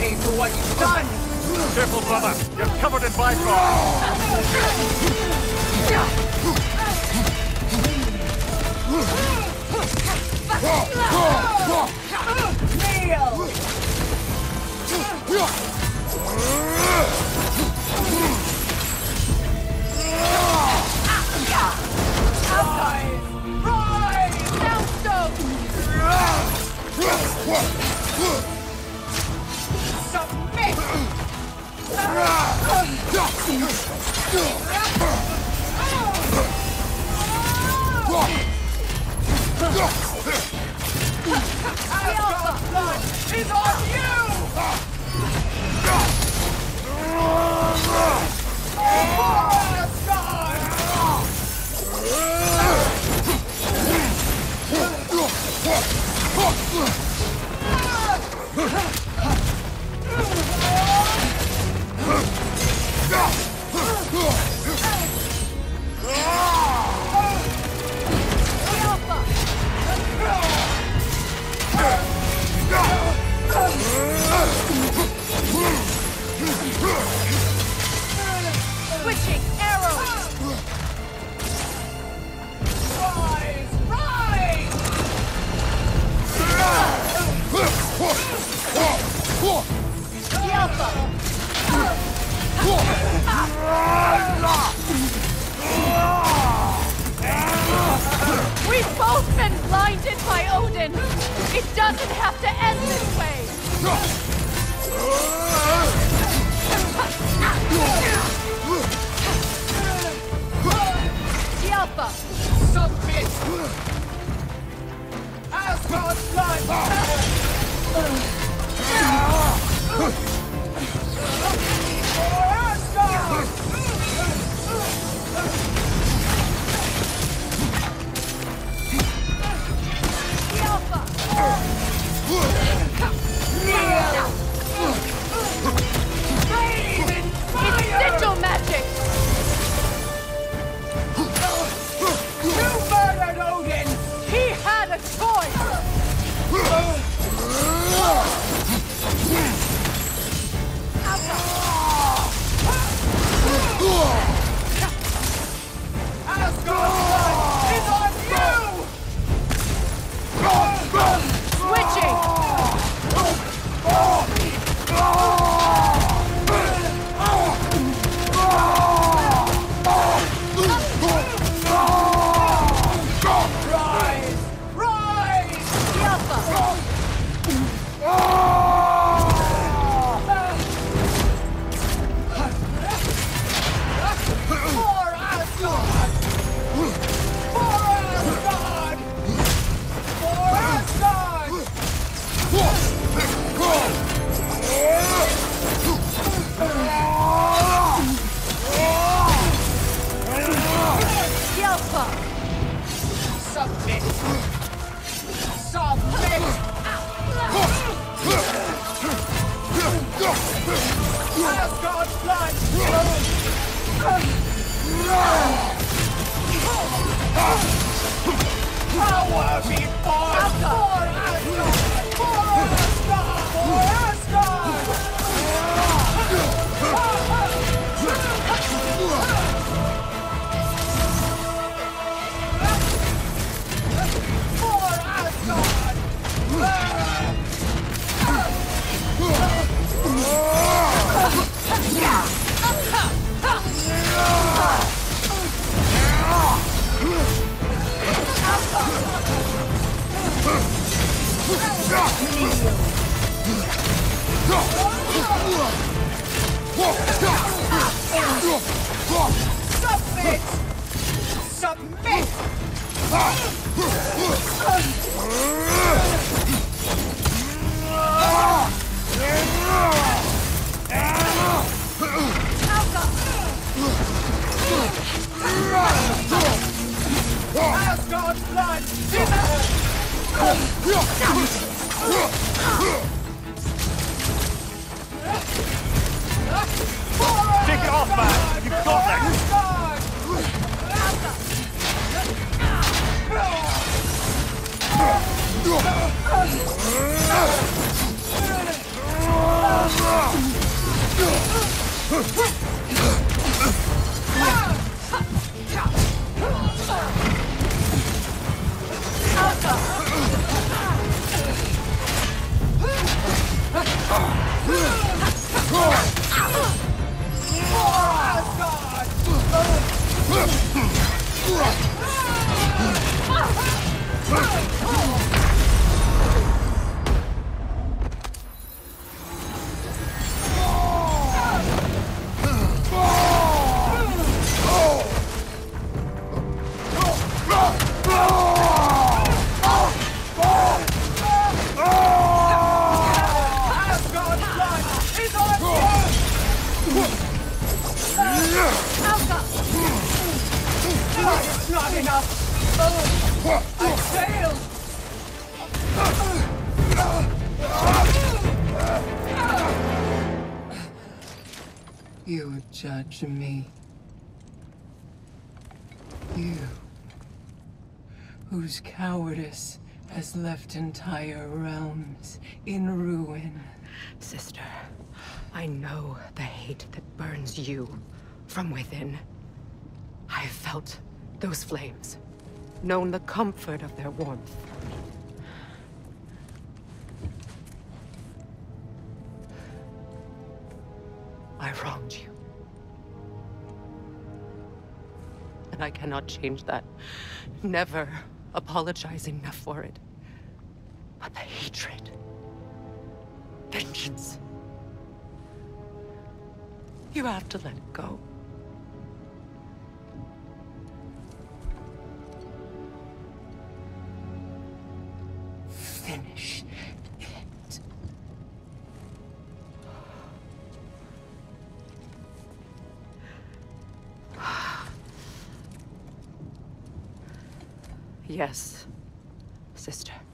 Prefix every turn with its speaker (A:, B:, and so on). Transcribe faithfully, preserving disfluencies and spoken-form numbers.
A: pay for what you've done!
B: Careful, brother! You're covered in
A: It's on you!
C: Switching arrows!
A: Rise! Rise!
C: Yelpa! We've both been blinded by Odin! It doesn't have to end this way! Yelpa!
A: Submit! Asgard's blood! For Asgard!
C: Yelpa! It's sigil magic!
A: You murdered Odin!
C: He had a choice!
A: Asgard's blood is on you!
C: Switching!
A: Rise! Rise!
C: Yelpa!
A: For Asgard! For Asgard! For Asgard!
C: Yelpa!
A: Submit! Submit! Asgard's blood! Power be born! For Asgard! For Asgard! For Asgard! For Asgard! Submit! Submit! Asgard's blood!
B: Take it off, man! You've got this!
A: Asgard! It's not enough! I failed! You judge me. You, whose cowardice has left entire realms in ruin.
D: Sister, I know the hate that burns you from within. I have felt those flames, known the comfort of their warmth. I wronged you. And I cannot change that. Never apologize enough for it. But the hatred, vengeance, you have to let it go.
A: Finish it.
D: Yes, sister.